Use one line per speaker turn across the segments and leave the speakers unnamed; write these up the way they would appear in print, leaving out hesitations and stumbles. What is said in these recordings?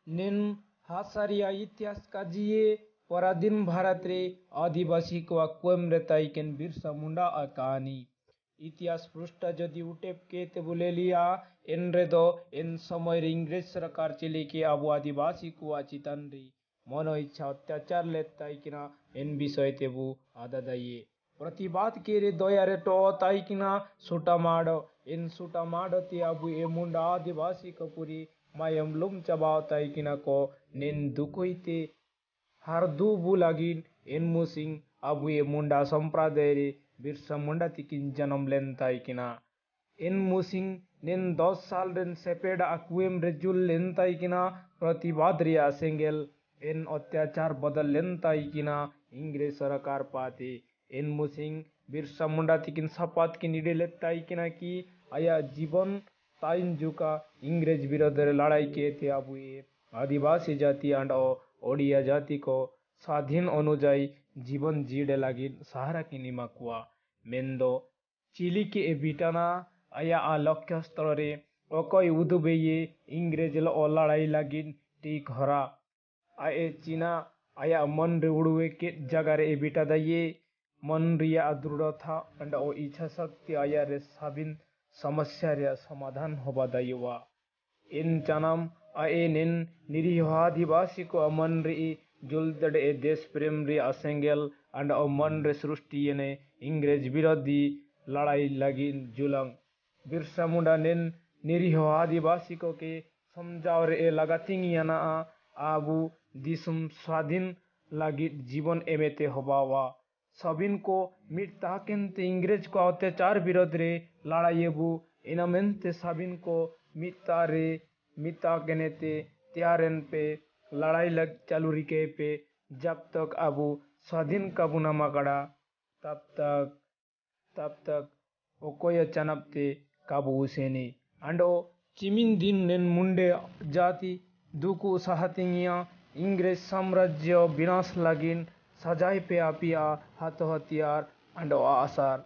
निन हासारिया इतिहास काजिए पराधीन भारत रे आदिवासी को अक्वम रेताई केन बिरसा मुंडा आ कहानी इतिहास पृष्ठ जदि उटेप के ते बोले लिया इन रे दो इन समय रे इंग्रेज सरकार चले के अब आदिवासी को चितन री मनो इच्छा अत्याचार लेताई किना इन विषय तेबु आदा दाइए प्रतिवाद के रे दया रे टो ताई किना सुटा माडो इन सुटा माडो ते अब ए मुंडा आदिवासी को पूरी मायम लुम चबाव ताई किना को निन दुकुइते हर दू बुलागिन इन मुसिंग अब ये मुंडा संप्रदाय रे बिरसा मुंडा तिकिन जन्म लेन ताई किना इन मुसिंग निन 10 साल रेन सेपेड अक्वेम रे जुल लेन ताई किना प्रतिवाद रिया सेंगेल इन अत्याचार बदल लेन ताई किना इंग्रेज सरकार पाते इन मुसिंग बिरसा मुंडा तिकिन सपात की निडे लेत ताई किना की आया जीवन ताइन जुका इंग्रेज विरुद्ध लड़ाई के थे अब ये आदिवासी जाति एंड ओडिया जाति को स्वाधीन अनुजाई जीवन जीडे लगी सहारा की निमाकुआ मेंदो चिली के बिटाना आया आ लक्ष्य स्थल रे ओकई उदुबेये इंग्रेज लो लड़ाई लगी टीक हरा आए चीना आया मन रे उड़वे के जगह रे बिटा दाइये मन रिया दृढ़ था एंड ओ इच्छा शक्ति आया रे साबिन समस्या रे समाधान होबा दाइवा इन चनम आए निन निरीह आदिवासी को अमन रे जुलदड़े देश प्रेम रे असेंगेल एंड अमन रे सृष्टि ने इंग्रेज विरोधी लड़ाई लगी जुलंग बिरसा मुंडा निन निरीह आदिवासी को के समझाव रे लगातिंगियाना आबू दिसुम स्वाधीन लगी जीवन एमेते होबावा सबिन को मिटता केंते इंग्रेज को अत्याचार विरोध रे लड़ाईबू इनमेंते सबिन को मिटता रे मिटा केनेते त्यारन पे लड़ाई लग चालू रिके पे जब तक अबू स्वाधीन कबू न मकड़ा तब तक ओकोय चनपते काबू उसेनी अंडो चिमिन दिन नेन मुंडे जाति दुकु सहतिंगिया इंग्रेज साम्राज्य विनाश लगिन सजाए पे आपिया हाथ हथियार अंडो आसार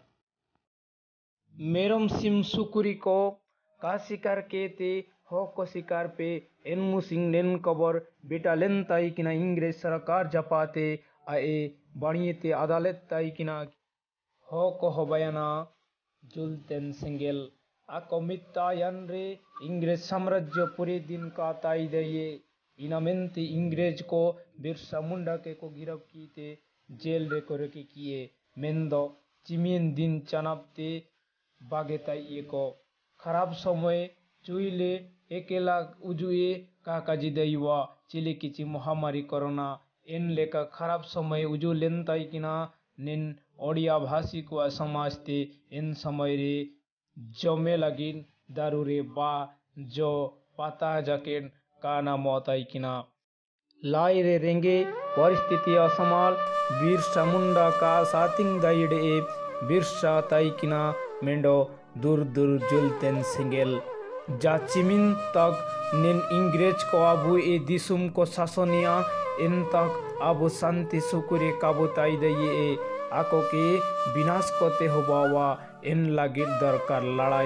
मेरम सिम सुकुरी को का शिकार के ते हो को शिकार पे इन मुसिंग नेन कबर बेटा लेन ताई किना इंग्रेज सरकार जपाते आए बढ़िए ते अदालत ताई किना हो को होबयाना जुलतेन सिंगेल आकोमिता यान रे इंग्रेज साम्राज्य पूरे दिन का ताई दये इनामेंते इंग्रेज को बिरसा मुंडा के को गिरफ्त की ते जेल रे को रखे किए मेंदो चिमियन दिन चनापते बागे ताई को खराब समय चुईले एकेला उजुए काकाजी दैवा चिले किची महामारी कोरोना इन लेका खराब समय उजु लेन ताई किना निन ओडिया भाषी को समाजते इन समय रे जमे लगिन दारू रे बा जो पाता जाकेन काना मौताई किना लाई रे रेंगे परिस्थिति असमाल बिरसा मुंडा का सातिंग दाइडे बिरसा ताई किना मेंडो दूर दूर जुलतेन सिंगेल जाचिमिन तक निन इंग्रेज को अबू ए दिसुम को शासनिया इन तक अबू शांति सुकुरे काबू ताई दइए आको के विनाश कोते होबावा इन लगे दरकार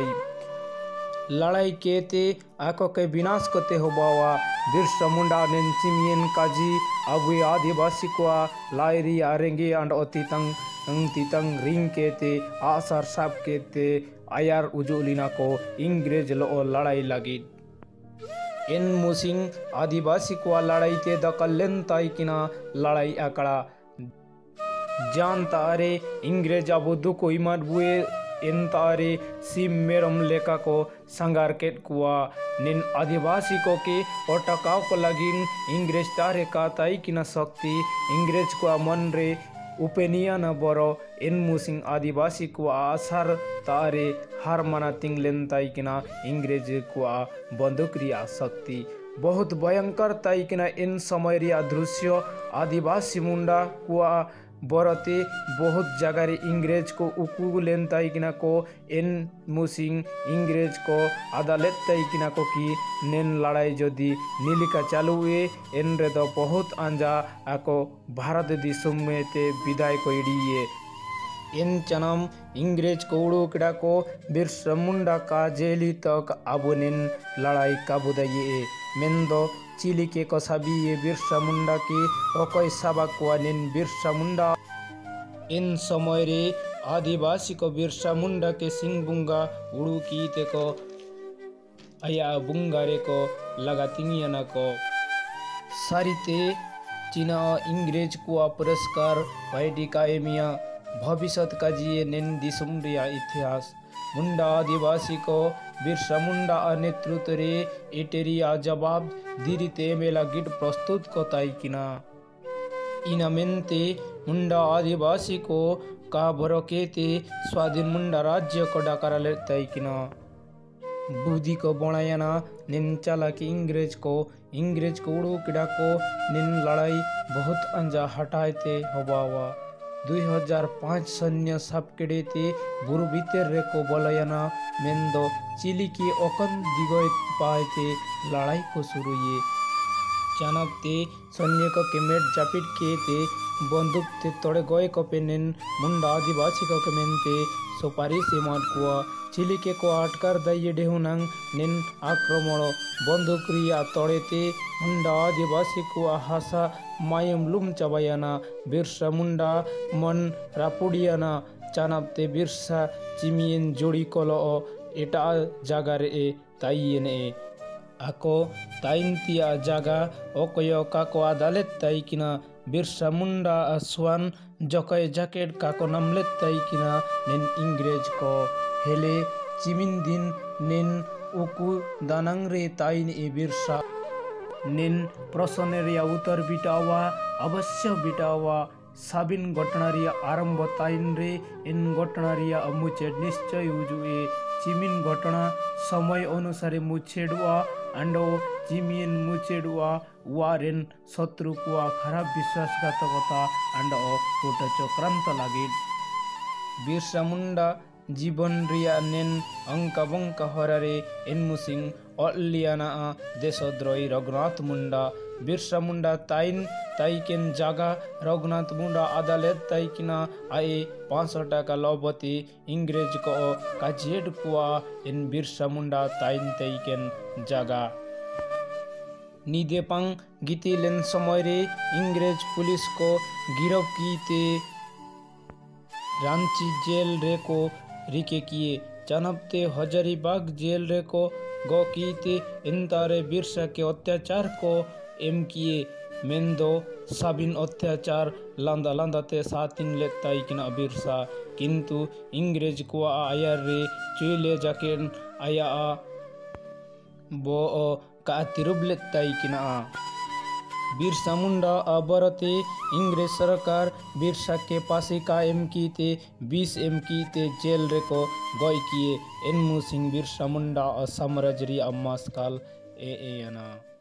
लड़ाई के ते आको के विनाश कोते होबावा बिरसा मुंडा निन चिमियन काजी अबू आदिवासी को लाइरी आरेंगे अंड तितंग रिंग के ते आसार साप के ते आयार उजुलिना को इंग्रेज लो लड़ाई लगी इन मुसिंग आदिवासी को लड़ाई ते दकल लेन ताई किना लड़ाई आकड़ा जान तारे इंग्रेज अबू दुको इमर बुए इन तारे सिम मेरम लेका को संगार केट कुआ निन आदिवासी को के ओटकाव को लगिन इंग्रेज तारे का ताई किना शक्ति इंग्रेज को मन रे उपेनिया न बरो इन मुसिंग आदिवासी को आसार तारे हार मना तिंग लेन ताई किना इंग्रेज को बंदूक रिया शक्ति बहुत भयंकर ताई किना इन समय रिया दृश्य आदिवासी मुंडा को बरते बहुत जगह रे इंग्रेज को उकू लेन ताई किना को इन मुसिंग इंग्रेज को अदालत ताई किना को की नेन लड़ाई जदि नीलिका चालू हुए इन रे दो बहुत अंजा आको भारत दिसुम में ते विदाय को इडिये इन चनम इंग्रेज को उड़ूकड़ा को बिरसा मुंडा का जेली तक आबुनिन लड़ाई का बुदाये मेंदो चिली के कसाबी ये बिरसा मुंडा के ओकोई साबाकुआनिन बिरसा मुंडा इन समय रे आदिवासी को बिरसा मुंडा के सिंह बुंगा उड़ू की ते को आया बुंगारे को लगातिंगियाना को सारिते चीना इंग्रेज को पुरस्कार वाइडी कायमिया भविष्य का जिये नेन दिसुमरिया इतिहास मुंडा आदिवासी को बिरसा मुंडा नेतृत्व रे एटेरिया जवाब दीरिते मेला गिट प्रस्तुत को ताइकिना इनामेंते मुंडा आदिवासी को का बरकेते स्वाधीन मुंडा राज्य को डाकारा ले ताइकिना बुद्धि को बनायाना निन चाला की इंग्रेज को उड़ू किड़ा को निन लड़ाई बहुत अंजा हटाए थे हवावा 2005 सैन्य सापकेड़े थे बुरु भीतर रे को बलयाना मेंदो चिली की ओकन दिगोय पाए थे लड़ाई को शुरू ये चानक ते सैन्य को केमेट जापिट के थे बंदूक ते तोड़े गोए को पेनिन मुंडा आदिवासी को केमेंते सुपारी से मार कुआ चिली के को आटकर दाइये डेहुनंग निन आक्रमण बंदूक रिया तोड़े ते मुंडा आदिवासी को हासा मायम लुम चबायाना बिरसा मुंडा मन रापुडियाना चानपते बिरसा चिमियन जोड़ी कोलो एटा जागार ए ताइयन ए ako taintia jaga okoyo kako adalet taikina Birsa Munda अस्वान जकय जैकेट kako namlet taikina nen इंग्रेज को हेले चिमिन दिन निन उकु दानंगरे ताइन ए बिरसा निन प्रसनेरिया उत्तर बिटावा अवश्य बिटावा साबिन घटनारिया आरंभ ताइन रे इन घटनारिया मुचे निश्चय उजुए चिमिन घटना समय अनुसारे मुछेडुआ अंडो चिमिन मुछेडुआ वारेन शत्रु कुआ खराब विश्वासघातकता अंड कोट चक्रांत लागे बिरसा मुंडा जीवन रिया नेन अंका बंका हरारे एनमुसिंग अलियाना देशद्रोही रघुनाथ मुंडा बिरसा मुंडा ताइन ताइकेन जागा रघुनाथ मुंडा अदालत ताइकिना आए 500 टाका लबती इंग्रेज को काजेड कुआ इन बिरसा मुंडा ताइन ताइकेन जागा निदेपांग गीती लेन समय रे इंग्रेज पुलिस को गिरफ्त कीते रांची जेल रे को रिके किए चानपते हजारीबाग जेल रे को गो कीते इंतारे बिरसा के अत्याचार को एम किए मेंदो साबिन अत्याचार लांदा लांदा ते सातिन लेताई किना बिरसा किंतु इंग्रेज को आयर रे चुले जाकेन आया बो का तिरुब लेताई किना बिरसा मुंडा अबरते इंग्रेज सरकार बिरसा के पासे का एम की ते 20 एम की ते जेल रे को गय किए एनमु सिंह बिरसा मुंडा साम्राज्य अम्मास काल ए ना